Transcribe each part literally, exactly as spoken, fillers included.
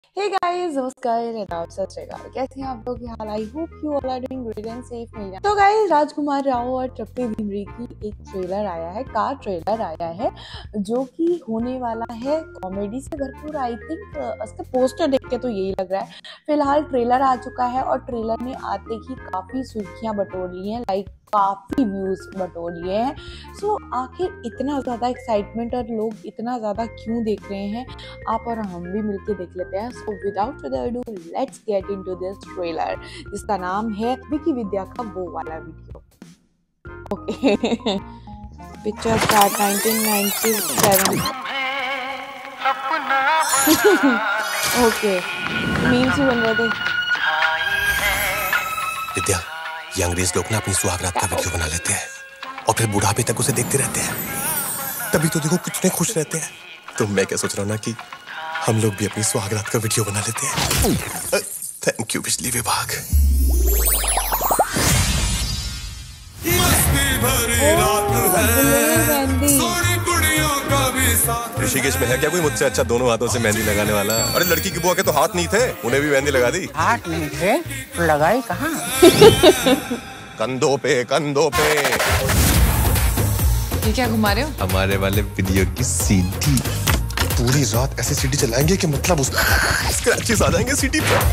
Hey guys, नमस्कार and आप सत श्री अकाल। कैसे हैं आप लोग? हाल I hope you all are doing great and safe. मिल तो गाइस, राजकुमार राव और तृप्ति डिमरी की एक ट्रेलर आया है, कार ट्रेलर आया है जो कि होने वाला है कॉमेडी से भरपूर। आई थिंक उसके पोस्टर देख के तो यही लग रहा है। फिलहाल ट्रेलर आ चुका है और ट्रेलर में आते ही काफी सुर्खियां बटोर ली हैं, लाइक काफी व्यूज बटोर लिए हैं। सो so, आखिर इतना ज्यादा एक्साइटमेंट और लोग इतना ज्यादा क्यों देख रहे हैं, आप और हम भी मिलके देख लेते हैं। So without further ado, let's get into this trailer जिसका नाम है विकी विद्या का वो वाला video. Okay, picture start nineteen ninety seven. Okay, memes भी बन रहे थे। विद्या, यंगरेज लोग ना अपनी सुहागरात का वीडियो बना लेते हैं और फिर बुढ़ापे तक उसे देखते रहते हैं। तभी तो देखो कितने खुश रहते हैं। तो मैं क्या सोच रहा हूँ ना कि हम लोग भी अपनी सुहागरात का वीडियो बना लेते हैं। थैंक यू बिजली विभाग। ऋषिकेश में है क्या कोई मुझसे अच्छा दोनों हाथों से मेहंदी लगाने वाला? अरे लड़की की बुआ के तो हाथ नहीं थे, उन्हें भी मेहंदी लगा दी। हाथ नहीं थे तो लगाई कहाँ? कंधों पे कंधों पे। ये क्या घुमा रहे हो? हमारे वाले वीडियो की सीडी। पूरी रात ऐसे सीडी चलाएंगे कि मतलब उस स्क्रैचेस आ जाएंगे सीडी पे।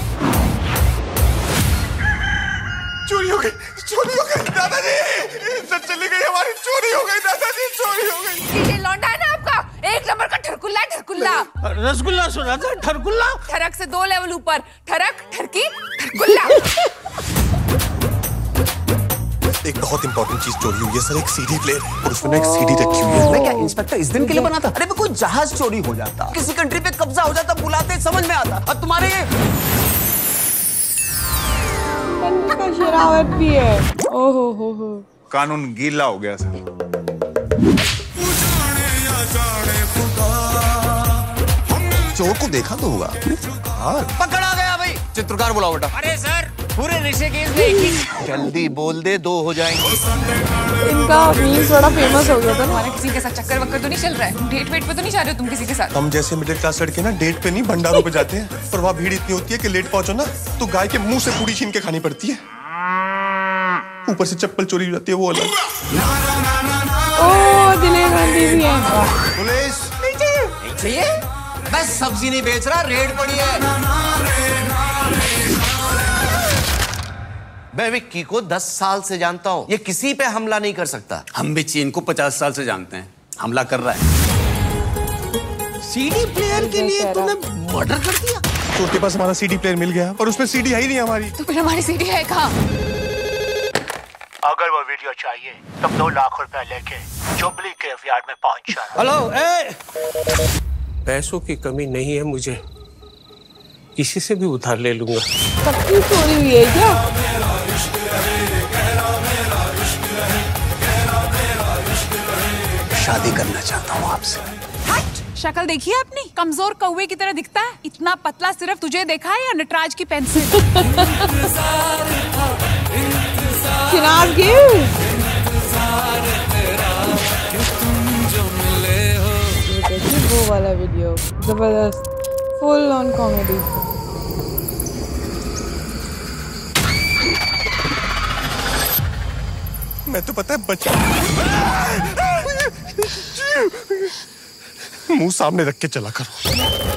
चोरी हो गई, चोरी हो गई दादाजी, इज्जत चली गई हमारी। चोरी हो गई दादाजी, चोरी हो गई। ये लौंडा है ना आपका, एक नंबर का ठरकुल्ला ठरकुल्ला। रसगुल्ला सुना था, ठरकुल्ला। ठरक से दो लेवल ऊपर, ठरक ठरकी ठरकुल्ला। एक बहुत इंपॉर्टेंट चीज चोरी हुई है सर, एक सीडी प्लेयर और उसमें एक सीडी रखी हुई है। मैं क्या इंस्पेक्टर इस दिन के लिए बना था? अरे कोई जहाज चोरी हो जाता, किसी कंट्री पे कब्जा हो जाता, बुलाते समझ में आता। और तुम्हारे ये का शरावत भी है। ओहो हो हो, कानून गीला हो गया सर। चोर को देखा तो होगा। हाँ, पकड़ा गया भाई। चित्रकार बुलाओ बेटा। अरे सर, पूरे ऋषिकेश में एक ही। जल्दी बोल दे, दो हो जाएंगे। इनका मीम्स बड़ा फेमस हो गया था। तुम्हारा किसी के साथ चक्कर वक्कर तो नहीं चल रहा है? डेट वेट पे तो नहीं जा रहे हो तुम किसी के साथ? हम जैसे मिडिल क्लास लड़के ना डेट पे नहीं भंडारों पे जाते हैं, पर वहाँ भीड़ इतनी होती है कि लेट पहुंचो ना तो गाय के मुंह से पूरी छीन के खानी पड़ती है। ऊपर से चप्पल चोरी हो जाती है, वो अलग। ओ, दिलेर गांधी भी है। पुलिस नहीं चाहिए, बस सब्जी नहीं बेच रहा, रेड पड़ी है। मैं विक्की को दस साल से जानता हूँ, ये किसी पे हमला नहीं कर सकता। हम भी चीन को पचास साल से जानते हैं, हमला कर रहा है। सीडी प्लेयर के लिए तूने मर्डर कर दिया? चोर के पास हमारा सीडी प्लेयर मिल गया और उसमें सीडी है ही नहीं हमारी। तो फिर हमारी सीडी है कहाँ? अगर वो वीडियो चाहिए तो दो लाख रुपए लेके जुबली ग्रेवयार्ड में पहुंच जाना। हेलो, ए! पैसों की कमी नहीं है मुझे, किसी से भी उधार ले लूंगा। सबकी चोरी हुई है क्या? शादी करना चाहता हूँ आपसे। हट! शक्ल देखी है अपनी? कमजोर कौवे की तरह दिखता है। इतना पतला सिर्फ तुझे देखा है या नटराज की पेंसिल? चिनाब की वो वाला वीडियो जबरदस्त, फुल ऑन कॉमेडी। मैं तो पता है बचा मुंह सामने रख के चला करो।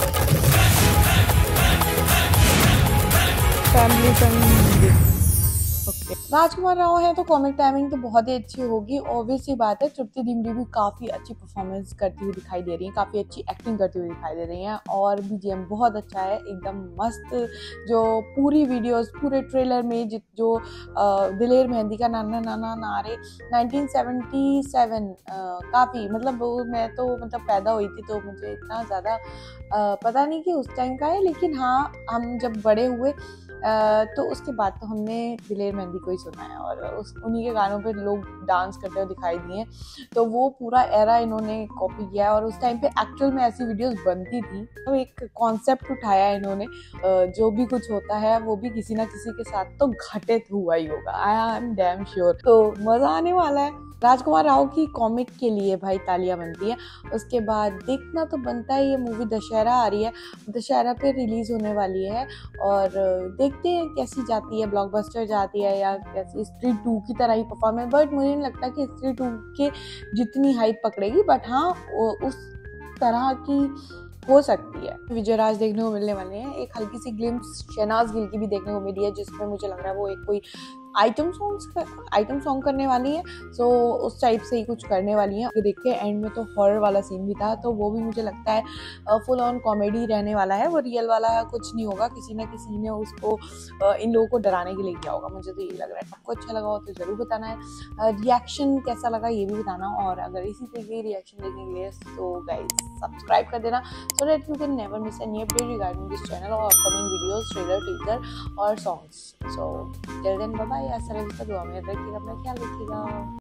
Family family. Okay, Rajkumar Rao है तो कॉमिक टाइमिंग तो बहुत ही अच्छी होगी, ऑब्वियस सी बात है। तृप्ति डिमरी भी काफ़ी अच्छी परफॉर्मेंस करती हुई दिखाई दे रही है, काफ़ी अच्छी एक्टिंग करती हुई दिखाई दे रही हैं और बीजीएम बहुत अच्छा है, एकदम मस्त। जो पूरी वीडियोस, पूरे ट्रेलर में जि, जो दिलेर मेहंदी का नाना नाना नारे नाइनटीन सेवेंटी सेवन, काफ़ी मतलब वो, मैं तो मतलब पैदा हुई थी तो मुझे इतना ज़्यादा पता नहीं कि उस टाइम का है, लेकिन हाँ हम जब बड़े हुए तो उसके बाद तो हमने दिलेर मेहंदी को ही सुना है और उस उन्हीं के गानों पे लोग डांस करते हुए दिखाई दिए। तो वो पूरा एरा इन्होंने कॉपी किया है और उस टाइम पे एक्चुअल में ऐसी वीडियोस बनती थी। तो एक कॉन्सेप्ट उठाया इन्होंने, जो भी कुछ होता है वो भी किसी ना किसी के साथ तो घटित हुआ ही होगा, आई एम डैम श्योर। तो मजा आने वाला है। राजकुमार राव की कॉमिक के लिए भाई तालियां बनती है। उसके बाद देखना तो बनता है, ये मूवी दशहरा आ रही है, दशहरा पे रिलीज होने वाली है और देखते हैं कैसी जाती है, ब्लॉकबस्टर जाती है या कैसी स्त्री टू की तरह ही परफॉर्म है। बट मुझे नहीं लगता कि स्त्री टू के जितनी हाइप पकड़ेगी, बट हाँ उस तरह की हो सकती है। विजयराज देखने को मिलने वाले हैं। एक हल्की सी ग्लिम्स शहनाज गिल की भी देखने को मिली है, जिसमें मुझे लग रहा है वो एक कोई आइटम सॉन्ग्स आइटम सॉन्ग करने वाली है। सो so, उस टाइप से ही कुछ करने वाली है। देख के एंड में तो हॉरर वाला सीन भी था, तो वो भी मुझे लगता है फुल ऑन कॉमेडी रहने वाला है। वो रियल वाला कुछ नहीं होगा, किसी ना किसी ने उसको इन लोगों को डराने के लिए किया होगा, मुझे तो यही लग रहा है। आपको अच्छा लगा हो तो जरूर बताना है, रिएक्शन कैसा लगा ये भी बताना। और अगर इसी तरीके की रिएक्शन देखने के लिए तो गाइस सब्सक्राइब कर देना, so that you can never miss any update regarding this channel और अपकमिंग वीडियोस, ट्रेलर, टीजर और songs. So till then bye bye. दुआ में रखिएगा, अपना ख्याल रखिएगा।